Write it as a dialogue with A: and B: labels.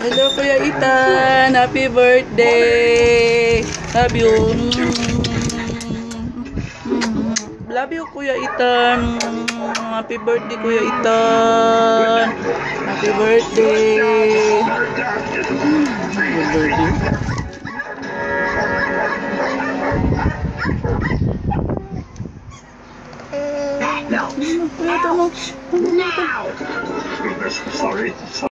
A: Hello, Kuya Ethan. Happy birthday. Love you. Love you, Kuya Ethan. Happy birthday, Kuya Ethan. Happy birthday. Happy birthday.
B: No. Now. Sorry.